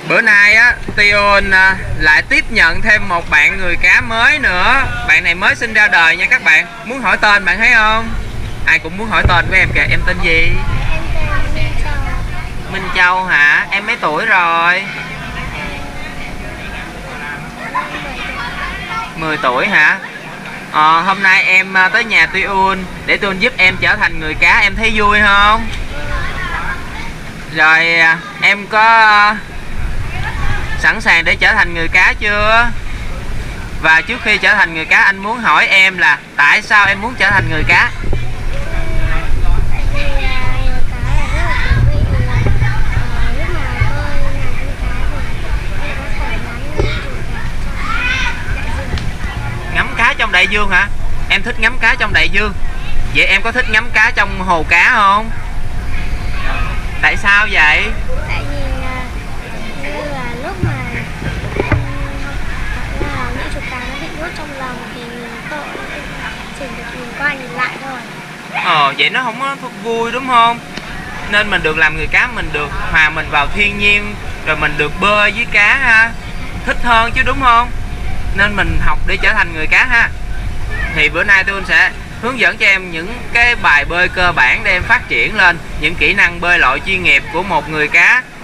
Bữa nay á, Tion lại tiếp nhận thêm một bạn người cá mới nữa. Bạn này mới sinh ra đời nha các bạn. Muốn hỏi tên bạn thấy không? Ai cũng muốn hỏi tên của em kìa. Em tên gì? Em tên Minh Châu. Minh Châu hả? Em mấy tuổi rồi? 10 tuổi hả? Hôm nay em tới nhà Tion để Tion giúp em trở thành người cá. Em thấy vui không? Rồi em có sẵn sàng để trở thành người cá chưa? Và trước khi trở thành người cá, anh muốn hỏi em là tại sao em muốn trở thành người cá? Tại vì người cá là rất là thú vị. Lúc mà bơi làm con cá thì em có thể Ngắm cá trong đại dương hả? Em thích ngắm cá trong đại dương. Vậy em có thích ngắm cá trong hồ cá không? Tại sao vậy? tại vì như là lúc mà những chú cá nó bị nuốt trong lồng thì tội chỉ được nhìn qua nhìn lại thôi. Vậy nó không có vui đúng không? Nên mình được làm người cá, mình được hòa mình vào thiên nhiên, rồi mình được bơi với cá ha. Thích hơn chứ đúng không? Nên mình học để trở thành người cá ha. Thì bữa nay tôi sẽ hướng dẫn cho em những cái bài bơi cơ bản để em phát triển lên những kỹ năng bơi lội chuyên nghiệp của một người cá